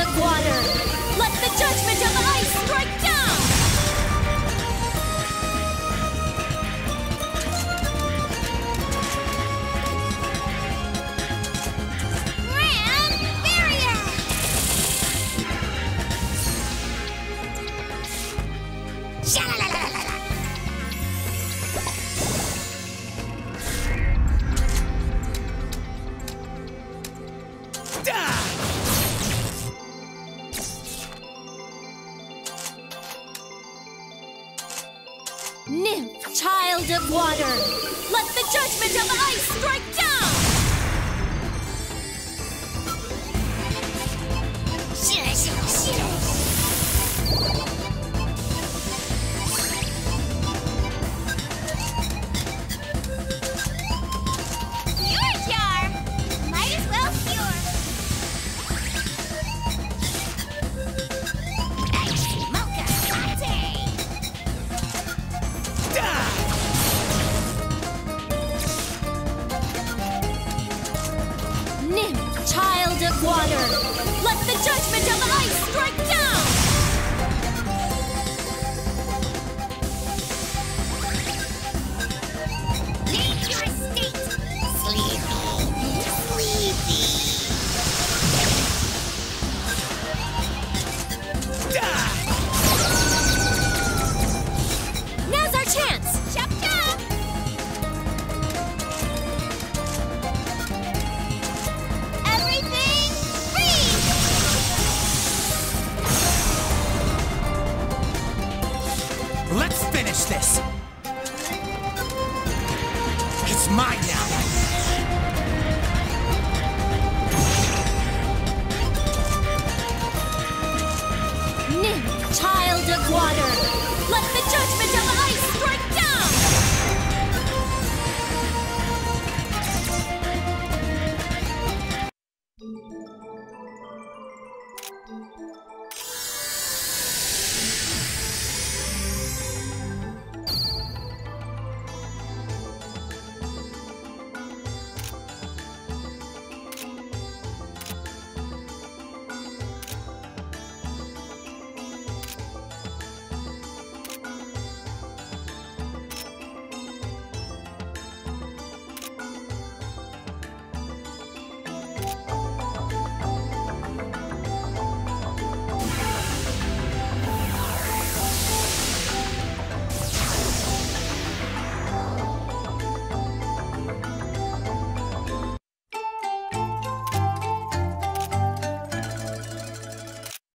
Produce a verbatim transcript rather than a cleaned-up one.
of water! Let the judgment of ice strike down! Grand barrier! Sha-la-la-la-la-la! Nymph, child of water, let the judgment of ice strike down! Shush, shush. Your jar! Might as well cure. Ice mocha latte! Nymph, child of water, let the judgment of ice strike down! Name your estate! Sleepy, sleepy! Now's our chance! Chop chop! Everything freeze! Let's finish this!